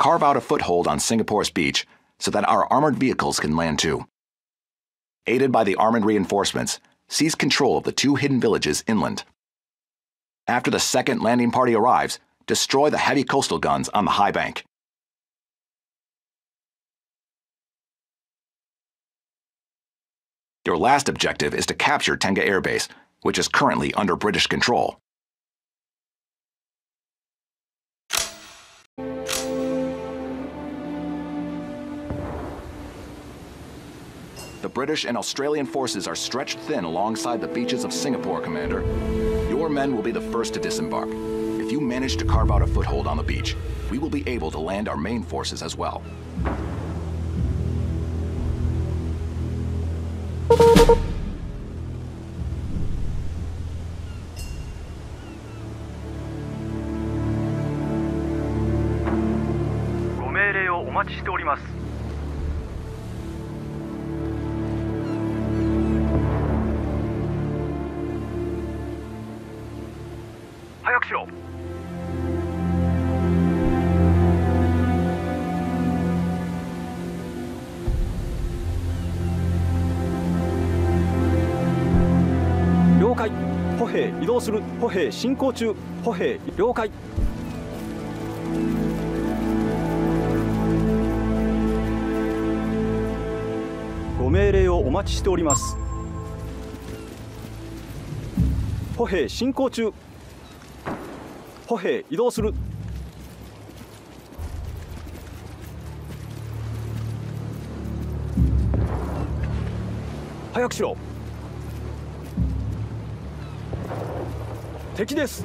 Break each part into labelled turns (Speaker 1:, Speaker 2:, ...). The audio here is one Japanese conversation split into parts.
Speaker 1: carve out a foothold on Singapore's beach so that our armored vehicles can land too. Aided by the armored reinforcements, seize control of the 2 hidden villages inland. After the second landing party arrives, destroy the heavy coastal guns on the high bank. Your last objective is to capture Tenga Air Base, which is currently under British control. The British and Australian forces are stretched thin alongside the beaches of Singapore, Commander. Your men will be the first to disembark. If you manage to carve out a foothold on the beach, we will be able to land our main forces as well.
Speaker 2: ご命令をお待ちしております。早くしろ。了解。歩兵移動する。歩兵進行中。歩兵了解。ご命令をお待ちしております。歩兵進行中。歩兵移動する。早くしろ。敵です。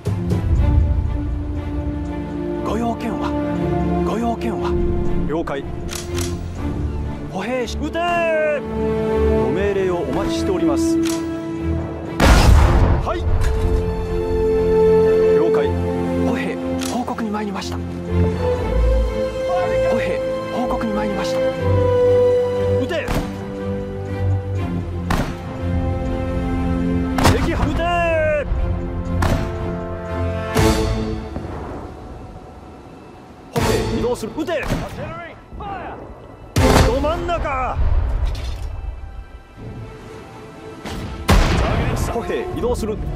Speaker 2: ご用件は。ご用件は。了解。歩兵撃て。ご命令をお待ちしております。はい。報告に参りました。歩兵報告に参りました。撃て。敵撃て。歩兵移動する。撃て。ど真ん中。歩兵移動する。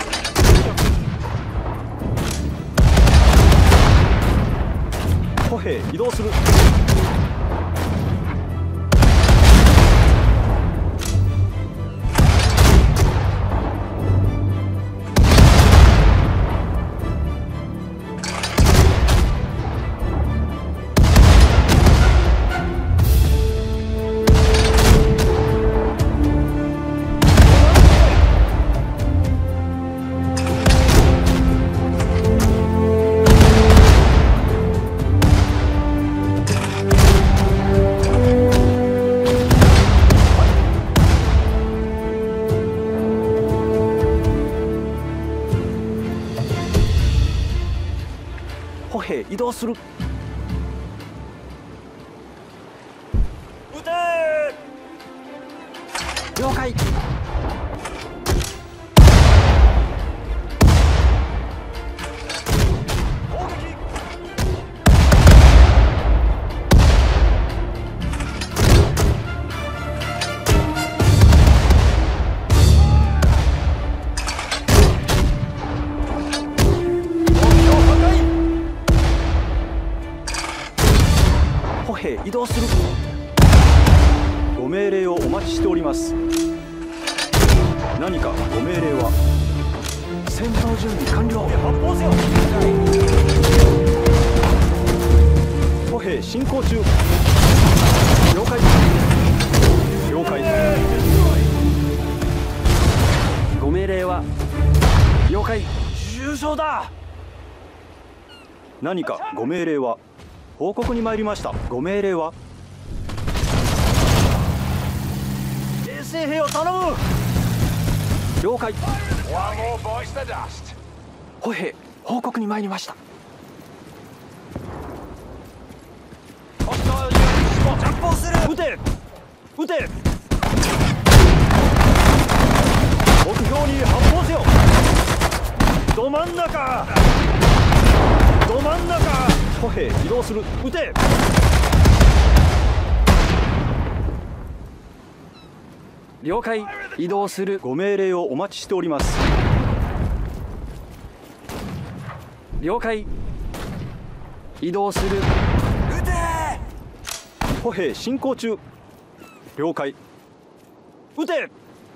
Speaker 2: 歩兵移動する。歩兵移動する。撃て。了解。砲撃。歩兵移動する。ご命令をお待ちしております。何かご命令は。戦闘準備完了。発砲せよ。歩兵進行中。了解。了解。ご命令は。了解。重傷だ。何かご命令は。報告に参りました。ご命令は。衛生兵を頼む。了解。歩兵報告に参りました。着砲する。撃て。撃て。目標に発砲せよ。ど真ん中。 ど真ん中。歩兵移動する。撃て。
Speaker 3: 了解。移動する。
Speaker 2: ご命令をお待ちしております。
Speaker 3: 了解。移動する。
Speaker 4: 撃て。
Speaker 2: 歩兵進行中。了解。撃て。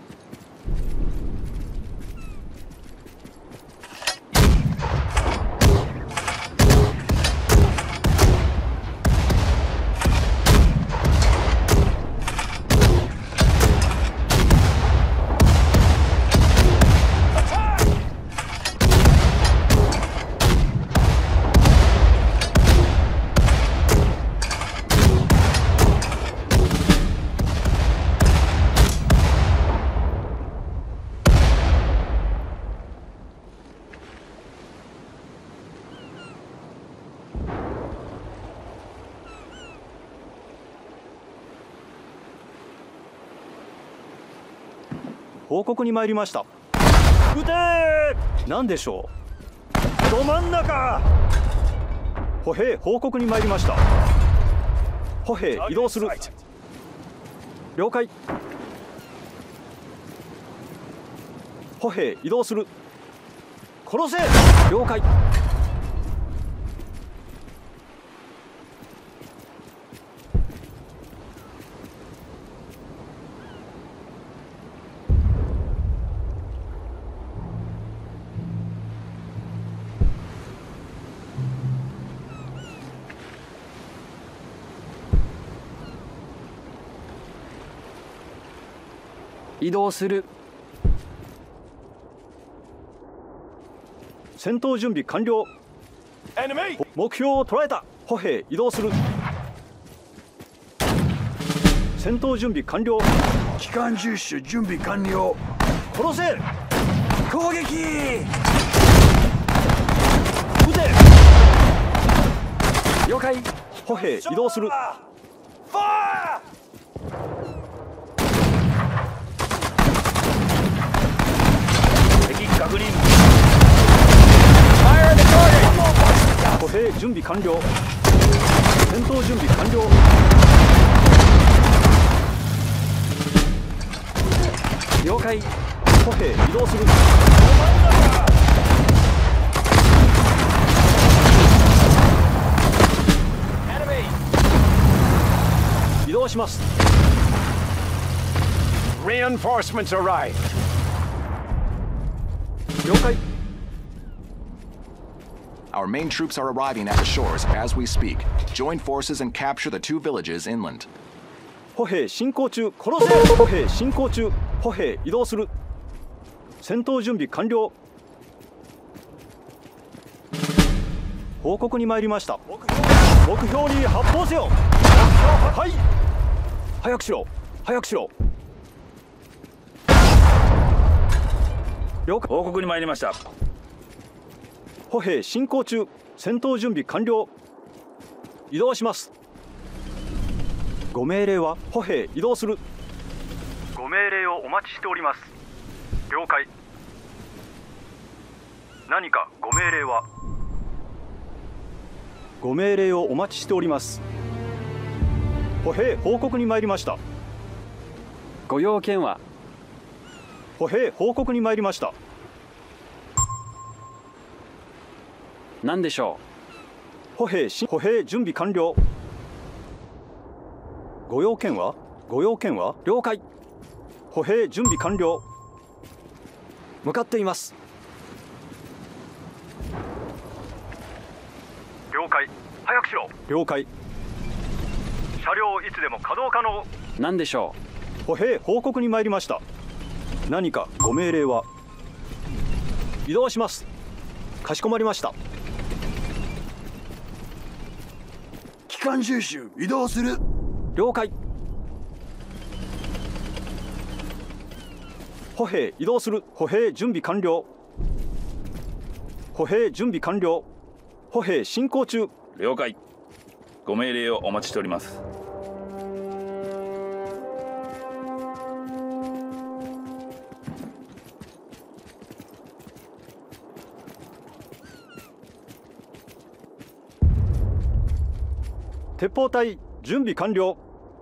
Speaker 2: 報告に参りました。撃てー。何でしょう。ど真ん中。歩兵報告に参りました。歩兵移動する。了解。歩兵移動する。殺せ。了解。
Speaker 3: 移動する。
Speaker 2: 戦闘準備完了。目標を捉えた。歩兵移動する。戦闘準備完了。
Speaker 4: 機関銃手準備完了。
Speaker 2: 殺せ。
Speaker 4: 攻撃。
Speaker 2: 撃て。
Speaker 3: 了解。
Speaker 2: 歩兵移動する。
Speaker 4: ファー。
Speaker 2: 敵確認。歩兵準備完了。戦闘準備完了。
Speaker 3: 了解。
Speaker 2: 歩兵移動する。移動します。
Speaker 4: Reinforcements arrived.
Speaker 2: 了解。
Speaker 1: Our main troops are arriving at the shores as we speak. Join forces and capture the two villages inland.
Speaker 2: 歩兵進行中。殺せ。歩兵進行中。歩兵移動する。戦闘準備完了。報告に参りました。目標に発砲せよ。はい。早くしろ。早くしろ。了解。
Speaker 5: 報告に参りました。
Speaker 2: 歩兵進行中。戦闘準備完了。移動します。ご命令は。歩兵移動する。ご命令をお待ちしております。了解。何かご命令は。ご命令をお待ちしております。歩兵報告に参りました。
Speaker 3: ご用件は。
Speaker 2: 歩兵報告に参りました。
Speaker 3: 何でしょ
Speaker 2: 歩兵準備完了。ご用件は。ご用件は。了解。歩兵準備完了。向かっています。了解。早くしろ。了解。車両いつでも稼働可能。
Speaker 3: う。何でしょ
Speaker 2: 歩兵報告に参りました。何かご命令は。移動します。かしこまりました。
Speaker 4: 機関銃手移動する。
Speaker 2: 了解。歩兵移動する。歩兵準備完了。歩兵準備完了。歩兵進行中。
Speaker 5: 了解。ご命令をお待ちしております。
Speaker 2: 鉄砲隊準備完了。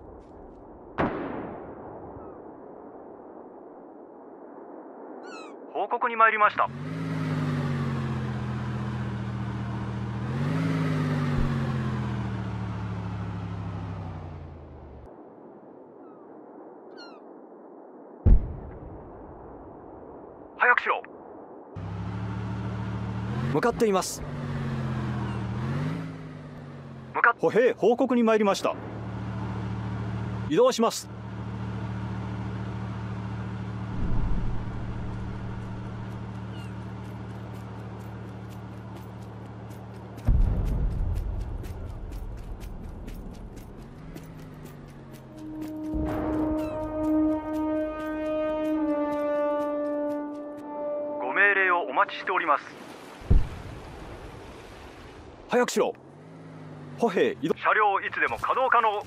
Speaker 2: 報告に参りました。早くしろ。
Speaker 3: 向かっています。
Speaker 2: 歩兵報告に参りました。移動します。ご命令をお待ちしております。
Speaker 3: 早くしろ。
Speaker 2: 歩兵移動。車両いつでも稼働可能。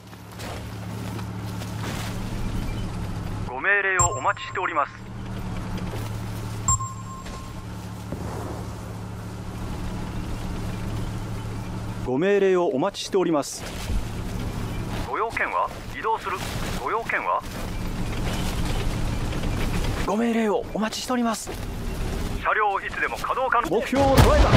Speaker 2: ご命令をお待ちしております。ご命令をお待ちしております。ご用件は移動する。ご用件は
Speaker 3: ご命令をお待ちしております。
Speaker 2: 車両いつでも稼働可能。目標を捉えた。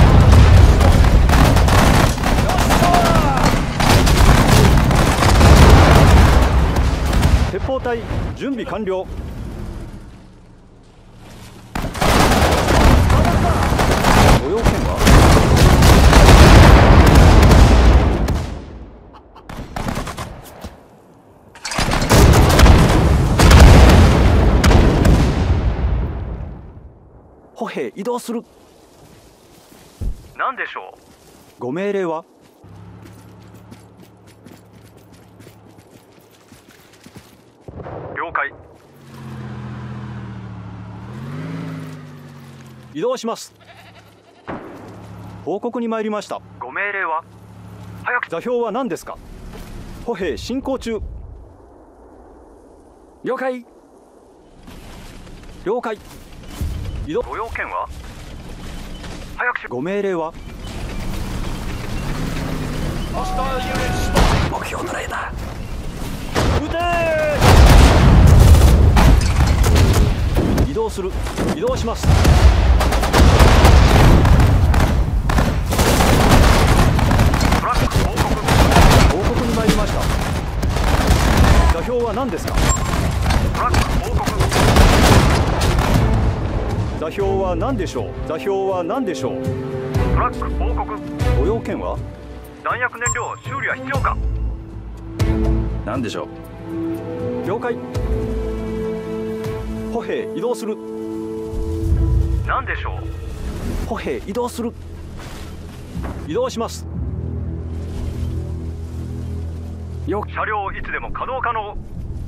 Speaker 2: 鉄砲隊準備完了。ご用件は
Speaker 3: 歩兵移動する。
Speaker 2: 何でしょう。ご命令は了解。移動します。報告に参りました。ご命令は早く。座標は何ですか。歩兵進行中。
Speaker 3: 了解。
Speaker 2: 了解。移動。ご用件は早くし。ご命令は
Speaker 3: 目標捉えた。
Speaker 2: 撃てー。移動する。移動します。トラック報告。報告に参りました。座標は何ですか。トラック報告。座標は何でしょう。座標は何でしょう。トラック報告。ご用件は弾薬燃料修理は必要か。
Speaker 5: 何でしょう。
Speaker 2: 了解。歩兵移動する。何でしょう。
Speaker 3: 歩兵移動する。
Speaker 2: 移動します。
Speaker 3: よ。
Speaker 2: 車両いつでも稼働可能。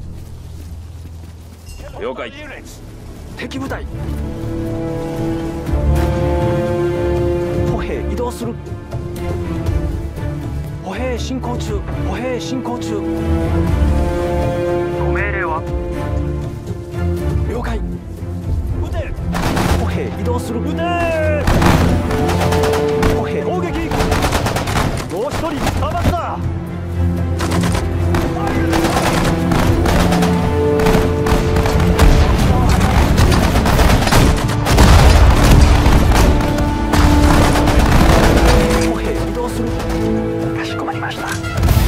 Speaker 5: 了解。
Speaker 3: 敵部隊。歩兵移動する。歩兵進行中。歩兵進行中。
Speaker 2: ご命令は
Speaker 3: 了解。
Speaker 2: 撃て。
Speaker 3: 歩兵移動する。
Speaker 2: 撃て。
Speaker 3: 歩兵
Speaker 2: 攻撃。もう一人下がった。
Speaker 3: 歩兵移動する。かしこまりました。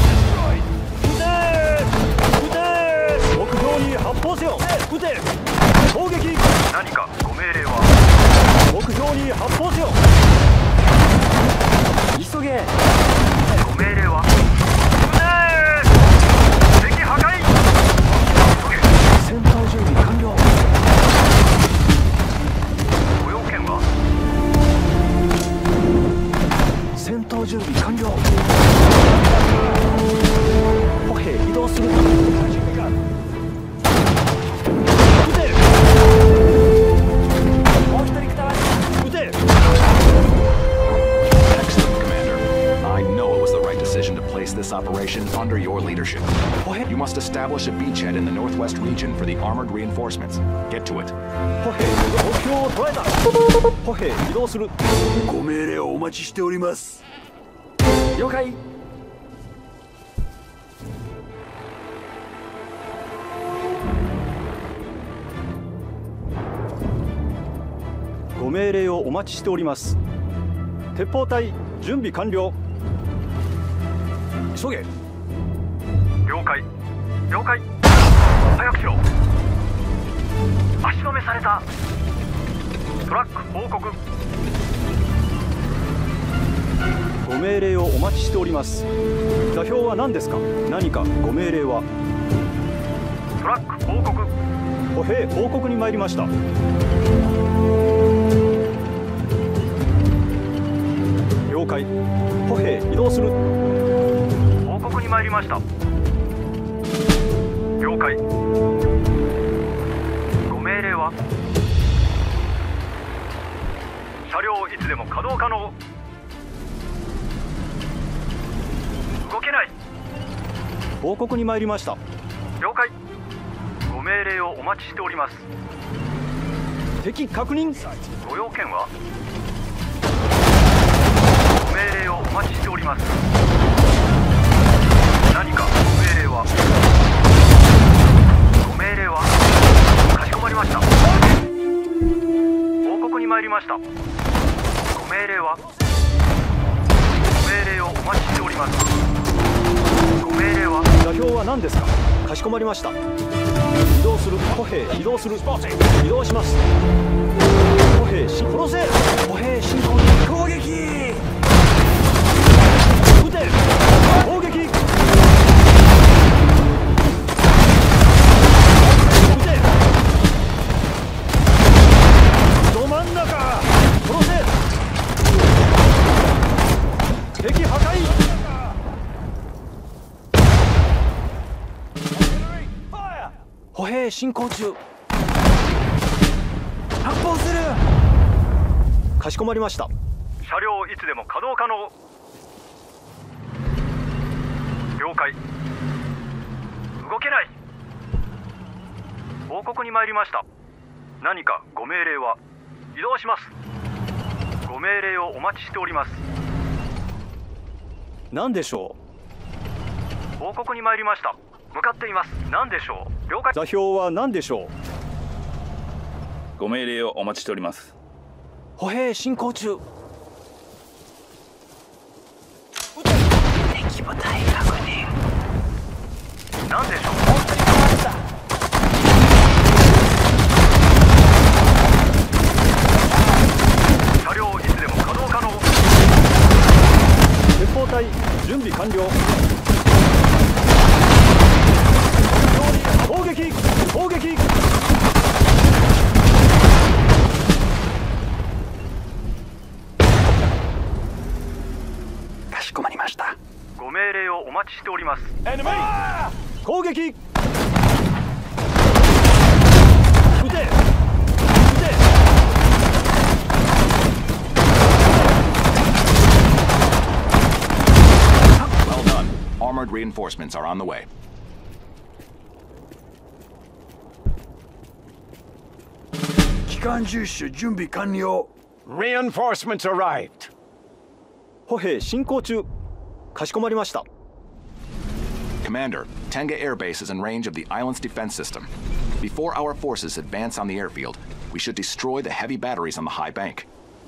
Speaker 2: 発砲せよ。撃て。攻撃。何かご命令は。目標に発砲せよ。
Speaker 3: 急げ。
Speaker 2: ご命令は撃て。敵破壊。
Speaker 3: 戦闘準備完了。
Speaker 2: ご用件は
Speaker 3: 戦闘準備完了。歩兵移動する。
Speaker 1: This operation under your leadership. You must establish a beachhead in the northwest region for the armored reinforcements. Get to it.
Speaker 2: 歩兵目標を捉えた。歩兵移動する。
Speaker 4: ご命令をお待ちしております。
Speaker 3: 了解。
Speaker 2: ご命令をお待ちしております。鉄砲隊準備完了。急げ。
Speaker 6: 了解了解。早くしろ。足止めされた。トラック報告。
Speaker 2: ご命令をお待ちしております。座標は何ですか？何かご命令は？
Speaker 6: トラック報告。
Speaker 2: 歩兵報告に参りました。了解。歩兵移動する。
Speaker 6: 報告に参りました。了解。ご命令は？車両いつでも稼働可能。動けない。
Speaker 2: 報告に参りました。
Speaker 6: 了解。ご命令をお待ちしております。
Speaker 2: 敵確認。
Speaker 6: ご用件は？ご命令をお待ちしております。何かご命令は？ご命令は？かしこまりました。報告に参りました。ご命令は？ご命令をお待ちしております。ご命令は？
Speaker 2: 座標は何ですか？かしこまりました。移動する。歩兵移動する。移動します。歩兵殺せ。歩兵進行に攻撃。撃て。攻撃。撃て。ど真ん中。殺せ。敵破壊。歩兵進行中。発砲する。かしこまりました。
Speaker 6: 車両いつでも稼働可能。了解。動けない。報告に参りました。何かご命令は？移動します。ご命令をお待ちしております。
Speaker 2: 何でしょ
Speaker 6: う？報告に参りました。向かっています。何でしょう？了解。
Speaker 2: 座標は何でしょう？
Speaker 5: ご命令をお待ちしております。
Speaker 2: 歩兵進行中。
Speaker 3: 敵部隊確認。
Speaker 6: 何でしょう？車両いつでも稼働可能。
Speaker 2: 鉄砲隊準備完了。攻撃攻撃。
Speaker 3: かしこまりました。
Speaker 6: ご命令をお待ちしております。
Speaker 2: 攻撃。撃て。撃て。
Speaker 1: Well done. Armored reinforcements are on the way.
Speaker 4: 機関銃手準備完了。
Speaker 7: Reinforcements arrived.
Speaker 2: 歩兵進行中。かしこまりました。
Speaker 1: Commander, Tenga Air Base is in range of the island's defense system. Before our forces advance on the airfield, we should destroy the heavy batteries on the high bank.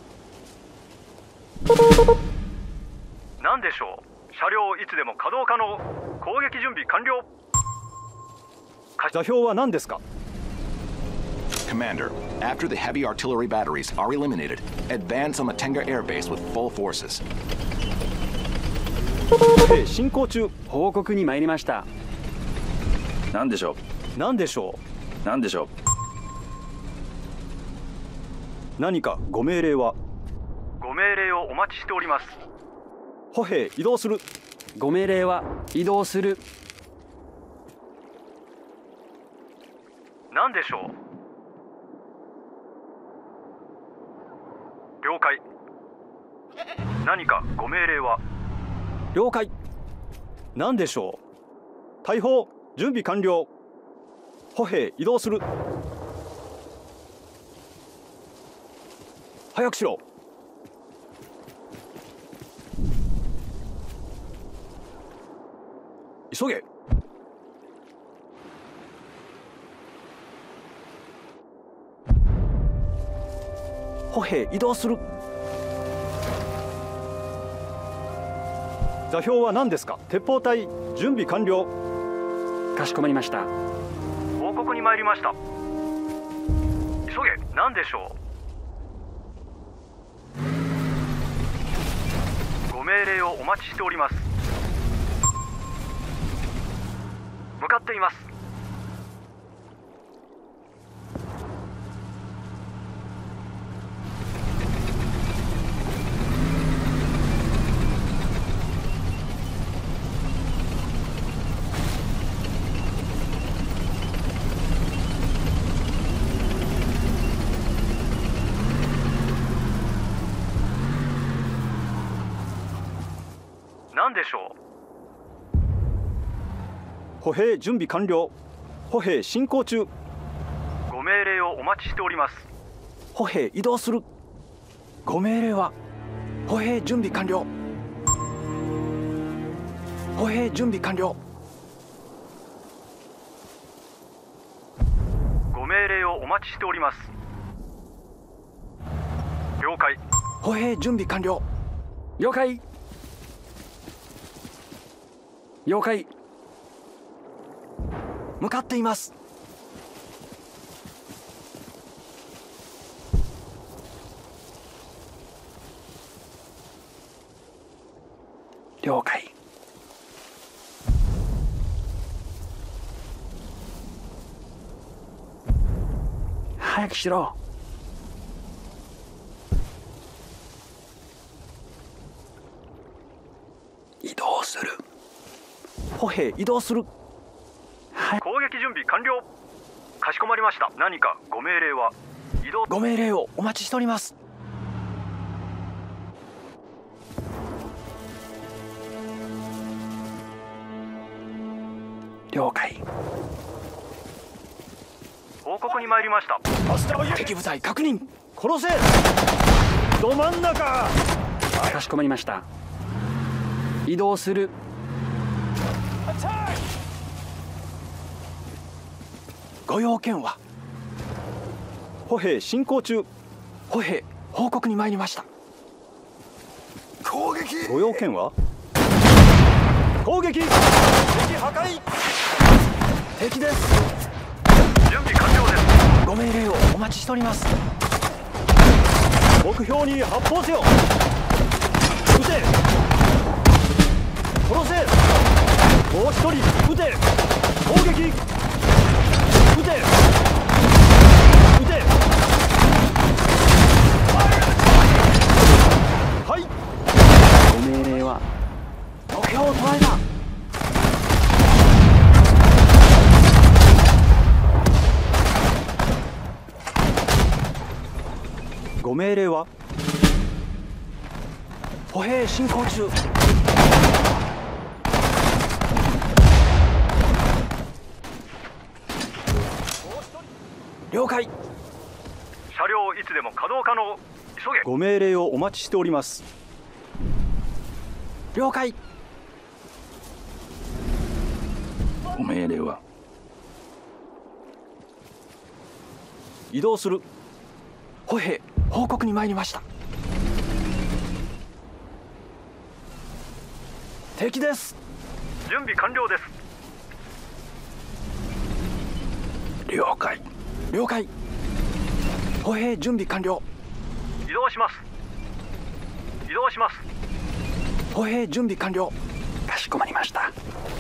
Speaker 6: 何でしょう？車両いつでも稼働可能。攻撃準備完了。
Speaker 2: 座標は何ですか？
Speaker 1: Commander, after the heavy artillery batteries are eliminated, advance on the Tenga Air Base with full forces.
Speaker 2: 歩兵進行中。
Speaker 3: 報告に参りました。
Speaker 5: 何でしょう？
Speaker 2: 何でしょ
Speaker 5: 何でしょう？
Speaker 2: う？何かご命令は？
Speaker 6: ご命令をお待ちしております。
Speaker 2: 歩兵移動する。
Speaker 3: ご命令は？移動する。
Speaker 6: 何でしょう？了解。何かご命令は？
Speaker 2: 了解。何でしょう？大砲準備完了。歩兵移動する。早くしろ。急げ。 歩兵移動する。座標は何ですか？鉄砲隊準備完了。
Speaker 3: かしこまりました。
Speaker 6: 報告に参りました。急げ。何でしょう？ご命令をお待ちしております。向かっています。何でしょう？
Speaker 2: 歩兵準備完了。歩兵進行中。
Speaker 6: ご命令をお待ちしております。
Speaker 2: 歩兵移動する。ご命令は？歩兵準備完了。歩兵準備完了。
Speaker 6: ご命令をお待ちしております。了解。
Speaker 2: 歩兵準備完了。
Speaker 3: 了解。了解。
Speaker 2: 向かっています。
Speaker 3: 了解。早くしろ。
Speaker 2: 移動する。歩兵移動する。
Speaker 6: 攻撃準備完了。かしこまりました。何かご命令は？移動。
Speaker 2: ご命令をお待ちしております。
Speaker 3: 了解。
Speaker 6: 報告に参りました。
Speaker 2: 敵部隊確認。殺せ。ど真ん中。
Speaker 3: かしこまりました。移動する。
Speaker 2: ご用件は？歩兵進行中。歩兵報告に参りました。
Speaker 4: 攻撃。
Speaker 2: ご用件は？攻撃。敵破壊。敵です。
Speaker 6: 準備完了です。
Speaker 2: ご命令をお待ちしております。目標に発砲せよ。撃て。殺せ。もう一人撃て。攻撃。撃て。撃て。はい。
Speaker 3: ご命令は？
Speaker 2: 目標を捉えた。ご命令は？歩兵進行中。了解。
Speaker 6: 車両いつでも稼働可能。急げ。
Speaker 2: ご命令をお待ちしております。了解。
Speaker 5: ご命令は？
Speaker 2: 移動する。歩兵報告に参りました。敵です。
Speaker 6: 準備完了です。
Speaker 2: 了解。了解。歩兵準備完了。
Speaker 6: 移動します。移動します。
Speaker 2: 歩兵準備完了。
Speaker 3: かしこまりました。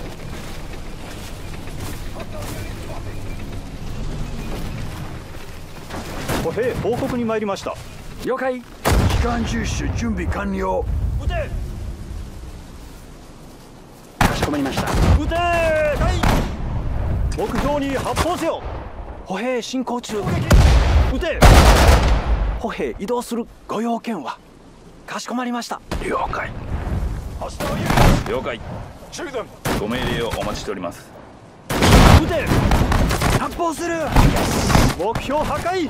Speaker 2: 歩兵報告に参りました。
Speaker 3: 了解。
Speaker 4: 機関銃手準備完了。
Speaker 2: 撃て。
Speaker 3: かしこまりました。
Speaker 2: 撃て。目標に発砲せよ。歩兵進行中。撃て。歩兵移動する。ご用件は？かしこまりました。
Speaker 5: 了解。了解。ご命令をお待ちしております。
Speaker 2: 撃て。発砲する。目標破壊。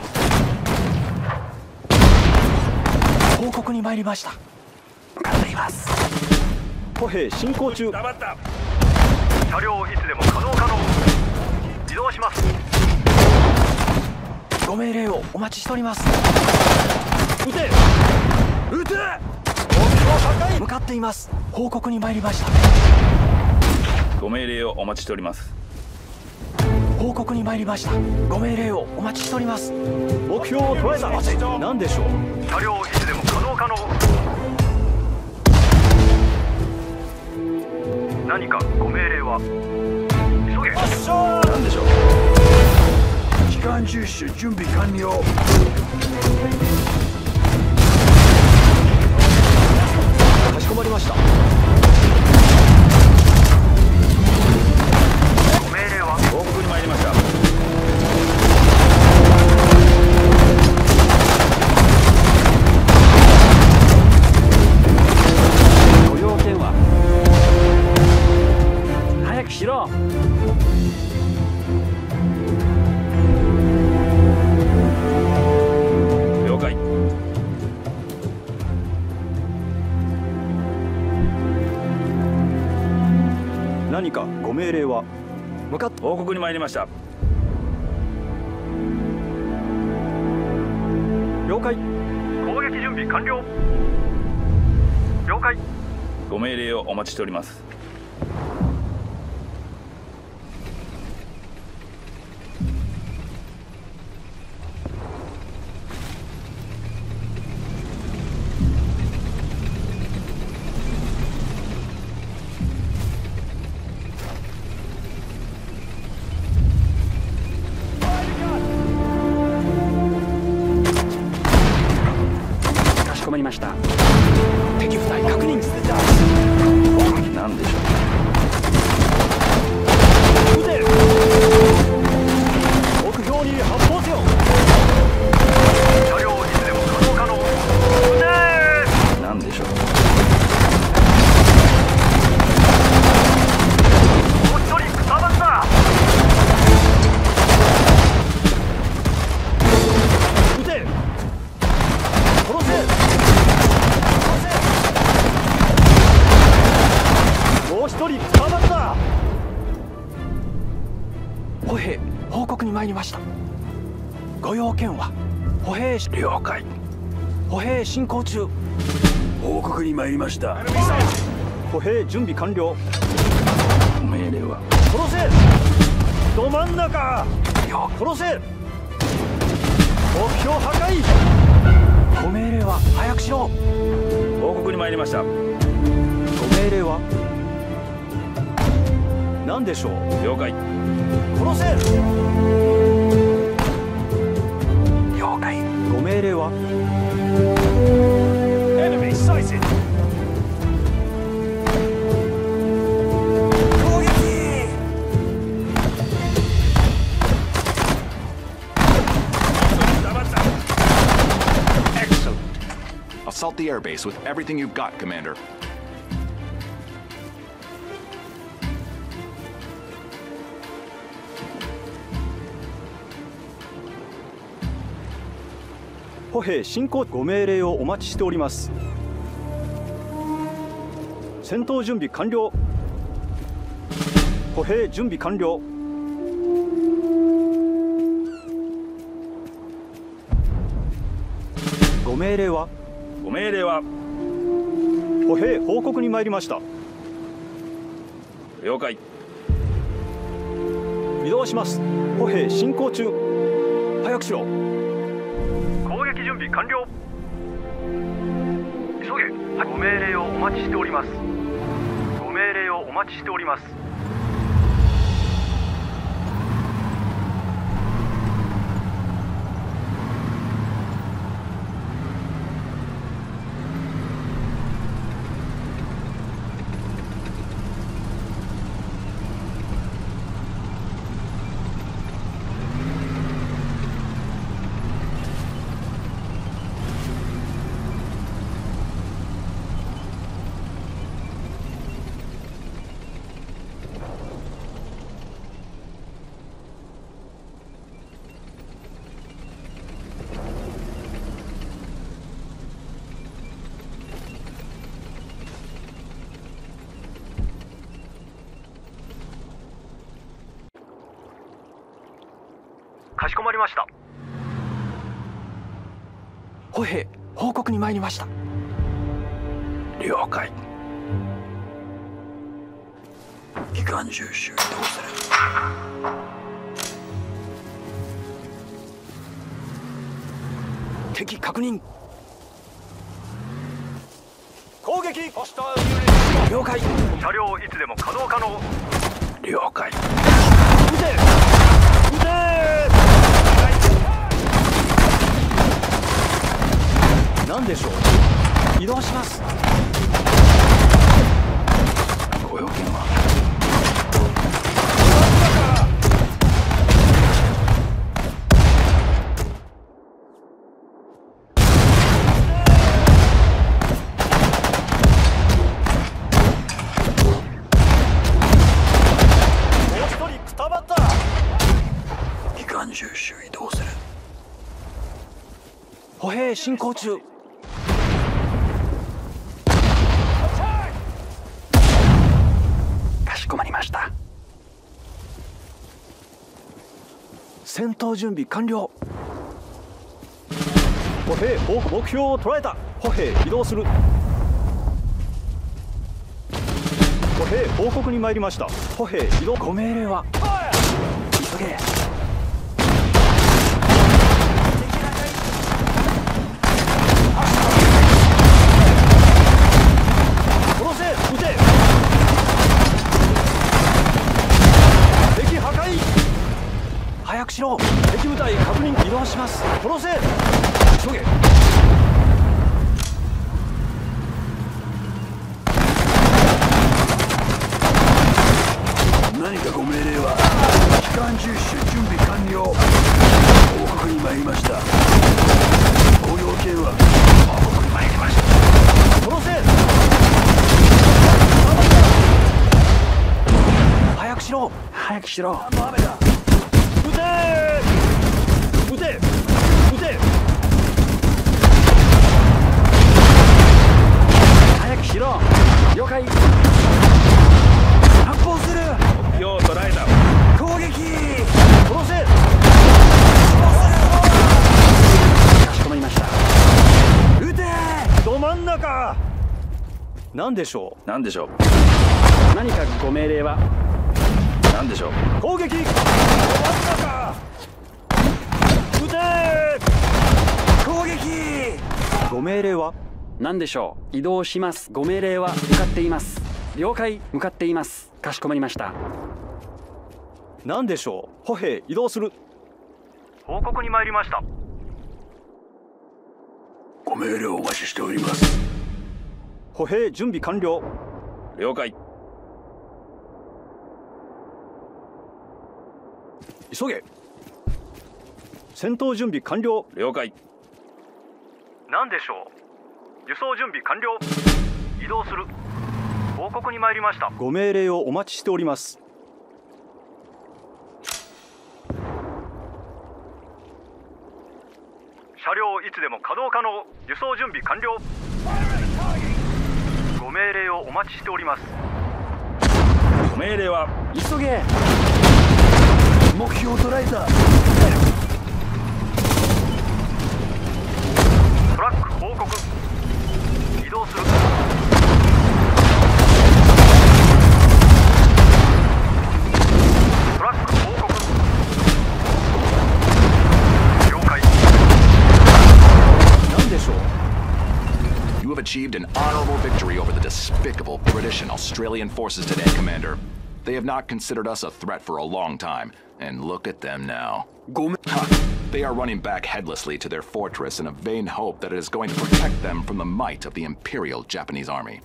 Speaker 2: 報告に参りました。
Speaker 3: 向かっています。
Speaker 2: 歩兵進行中。
Speaker 6: 車両いつでも稼働可能。移動します。
Speaker 2: ご命令をお待ちしております。 撃て。
Speaker 4: 撃て。
Speaker 2: 向かっています。報告に参りました。
Speaker 5: ご命令をお待ちしております。
Speaker 2: 報告に参りました。ご命令をお待ちしております。目標を捉えた。何でしょう。
Speaker 6: 車両をいつでも可能可能。何かご命令は。急げ。
Speaker 5: 何でしょう。
Speaker 4: 機関銃手準備完了。
Speaker 2: かしこまりました。
Speaker 6: ご命令は。
Speaker 5: 報告に参りました。
Speaker 3: ご用件は。早くしろ。
Speaker 5: 了解。
Speaker 2: 何かご命令は。向かって。
Speaker 5: 報告に参りました。
Speaker 2: 了解。
Speaker 6: 攻撃準備完了。了解。
Speaker 5: ご命令をお待ちしております。
Speaker 3: かしこまりました。
Speaker 2: 敵部隊確認。
Speaker 5: 何でしょ
Speaker 2: 撃て。目標に発砲せよ。
Speaker 6: 車両をいつでも可能可能。撃て。
Speaker 5: う。何でしょう。
Speaker 6: もう一人くたばった。
Speaker 2: 撃て。殺せ。もう一人捕まった。歩兵報告に参りました。ご用件は。歩兵
Speaker 4: 了解。
Speaker 2: 歩兵進行中。
Speaker 4: 報告に参りました。
Speaker 2: 歩兵準備完了。
Speaker 5: ご命令は。
Speaker 2: 殺せ。ど真ん中。殺せ。目標破壊。ご命令は。早くしろ。
Speaker 5: 報告に参りました。
Speaker 2: ご命令は。何でしょう。
Speaker 5: 了解。
Speaker 2: 殺せ。了解。ご命令は。
Speaker 7: Enemy sighted.
Speaker 2: 攻撃。
Speaker 7: Excellent.
Speaker 1: Assault the airbase with everything you've got, Commander.
Speaker 2: 歩兵進行。ご命令をお待ちしております。戦闘準備完了。歩兵準備完了。ご命令は。
Speaker 5: ご命令は。
Speaker 2: 歩兵報告に参りました。
Speaker 5: 了解。
Speaker 2: 移動します。歩兵進行中。早くしろ。
Speaker 6: 攻撃準備完了。急げ。ご命令をお待ちしております。ご命令をお待ちしております。かしこまりました。
Speaker 2: 歩兵
Speaker 3: 報告に参りました。
Speaker 4: 了解。機関銃手移動する。
Speaker 3: 敵確認。
Speaker 2: 攻撃。
Speaker 3: 了解。
Speaker 6: 車両いつでも稼働可能。
Speaker 4: 了解。
Speaker 2: 撃て撃て。何でしょう。移動します。
Speaker 4: ご用件は。機関銃手移動する。
Speaker 2: 歩兵進行中。
Speaker 3: かしこまりました。
Speaker 2: 戦闘準備完了。歩兵目標を捉えた。歩兵移動する。歩兵報告に参りました。歩兵移動。
Speaker 3: ご命令は。急げ。
Speaker 2: 殺せ。撃て。敵破壊。早くしろ。敵部隊確認。移動します。殺せ。急げ。
Speaker 4: 何かご命令は。機関銃手準備完了。報告に参りました。ご用件は。報告に参りました。
Speaker 2: 殺せ。早くしろ。
Speaker 3: 早くしろ。
Speaker 2: 撃て。撃て。撃て。
Speaker 3: 早くしろ。了解。発砲する。
Speaker 5: 目標を捉えた。
Speaker 3: 攻撃。
Speaker 2: 殺せ。
Speaker 3: かしこまりました。撃て。
Speaker 2: ど真ん中。何でしょう。
Speaker 5: 何でしょう。
Speaker 3: 何かご命令は。
Speaker 5: 何でしょう。
Speaker 2: 攻撃。ど真ん中。撃て。
Speaker 3: 攻撃。
Speaker 2: ご命令は。
Speaker 3: 何でしょう。移動します。ご命令は。向かっています。了解。向かっています。かしこまりました。
Speaker 2: 何でしょう。歩兵移動する。
Speaker 6: 報告に参りました。
Speaker 4: ご命令をお待ちしております。
Speaker 2: 歩兵準備完了。
Speaker 5: 了解。
Speaker 2: 急げ。戦闘準備完了。
Speaker 5: 了解。
Speaker 6: 何でしょう。輸送準備完了。移動する。報告に参りました。
Speaker 2: ご命令をお待ちしております。
Speaker 6: 車両いつでも稼働可能。輸送準備完了。ご命令をお待ちしております。
Speaker 5: ご命令は。
Speaker 3: 急げ。
Speaker 4: 目標を捉えた。
Speaker 6: トラック報告。移動する。トラック報告。了解。
Speaker 2: 何でしょう。
Speaker 1: You have achieved an honorable victory over the despicable British and Australian forces today, Commander. They have not considered us a threat for a long time, and look at them now. They are running back headlessly to their fortress in a vain hope that it is going to protect them from the might of the Imperial Japanese Army.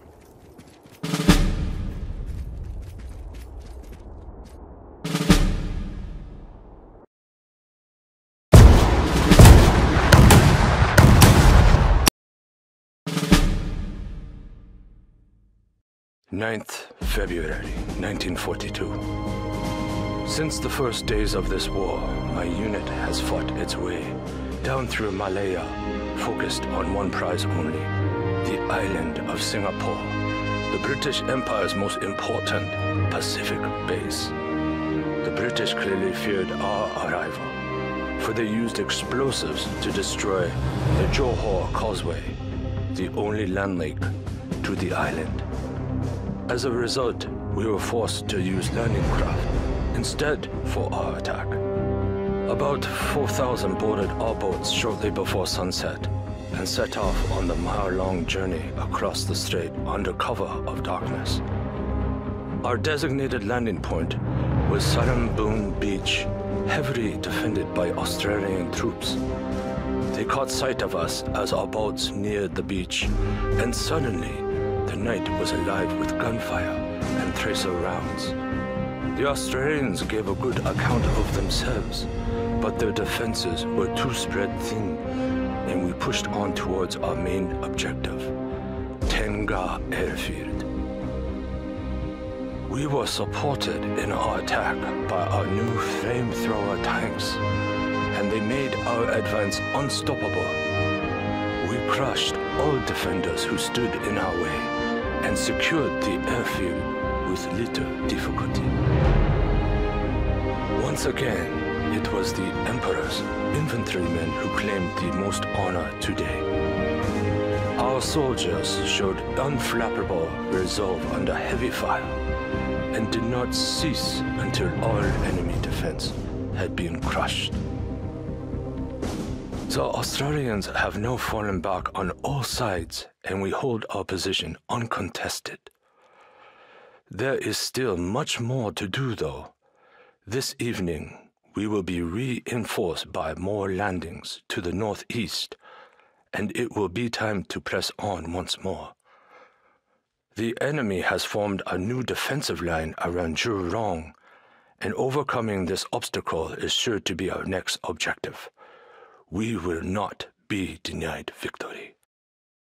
Speaker 8: February 1942. Since the first days of this war, my unit has fought its way down through Malaya, focused on one prize only, the island of Singapore, the British Empire's most important Pacific base. The British clearly feared our arrival. for they used explosives to destroy the Johor Causeway, the only land link to the island. As a result, we were forced to use landing craft instead for our attack. About 4,000 boarded our boats shortly before sunset and set off on the mile-long journey across the strait under cover of darkness. Our designated landing point was Saremboon Beach, heavily defended by Australian troops. They caught sight of us as our boats neared the beach, and suddenly the night was alive with gunfire and tracer rounds. The Australians gave a good account of themselves, but their defenses were too spread thin, and we pushed on towards our main objective, Tengah Airfield. We were supported in our attack by our new flamethrower tanks, and they made our advance unstoppable. We crushed all defenders who stood in our way and secured the airfield with little difficulty. Once again, it was the Emperor's infantrymen who claimed the most honor today. Our soldiers showed unflappable resolve under heavy fire and did not cease until all enemy defense had been crushed. The Australians have now fallen back on all sides, and we hold our position uncontested. There is still much more to do, though. This evening, we will be reinforced by more landings to the northeast, and it will be time to press on once more. The enemy has formed a new defensive line around Jurong, and overcoming this obstacle is sure to be our next objective. We will not be denied victory.